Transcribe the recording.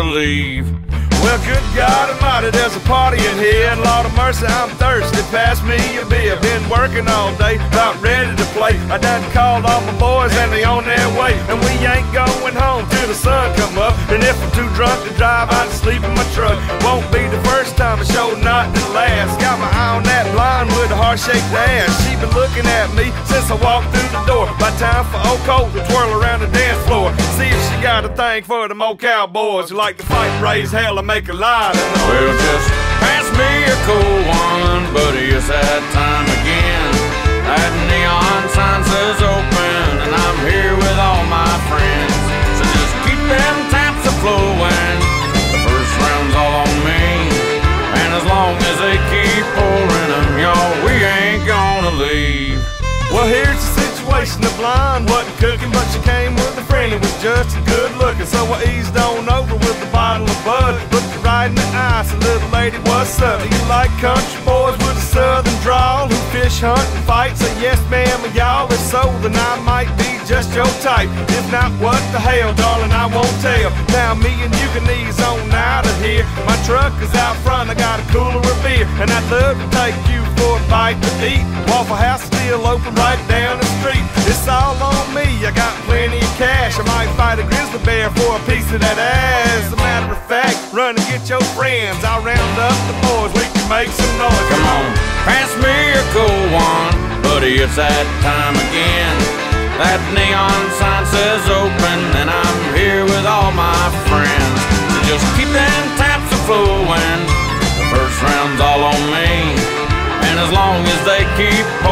gonna leave. Well, good God Almighty, there's a party in here, and Lord of mercy, I'm thirsty. Pass me a beer. Been working all day, about ready to play. I done called all my boys, and they on their way. And we ain't going home till the sun come up. And if I'm too drunk to drive, I'd sleep in my truck. Won't be the first time, but sure not the last. Got my eye on that blonde with a heart-shaped ass. She been looking at me since I walked through the door. By time for old Colt to twirl around the dance floor. See if she got a thing for them old cowboys who like to fight, raise hell, and make a lot of noise. Well, just pass me a cool one, buddy, it's that time again. That neon sign says open, and I'm here with all my friends. So just keep them taps a-flowing, the first round's all on me. And as long as they keep pouring them, y'all, we ain't gonna leave. Well, here's the situation. The blonde wasn't cooking, but she came with a friend who was just as good looking. So I eased on over with a bottle of bud, looked her right in the eye, said, little lady, what's up? Do you like country boys with a southern drawl who fish, hunt, and fight? Say yes, ma'am, and y'all. If so, then I might be just your type. If not, what the hell, darling, I won't tell. Now me and you can ease on out of here. My truck is out front, I got a cooler of beer, and I'd love to take you for a bite to eat. Waffle House still open right down the street. It's all on me, I got plenty of cash. I might fight a grizzly bear for a piece of that ass. As a matter of fact, run and get your friends. I'll round up the boys, we can make some noise. Come on, pass me a cool one, buddy, it's that time again. That neon sign says open, and I'm here with all my friends. So just keep them taps a-flowing, the first round's all on me. And as long as they keep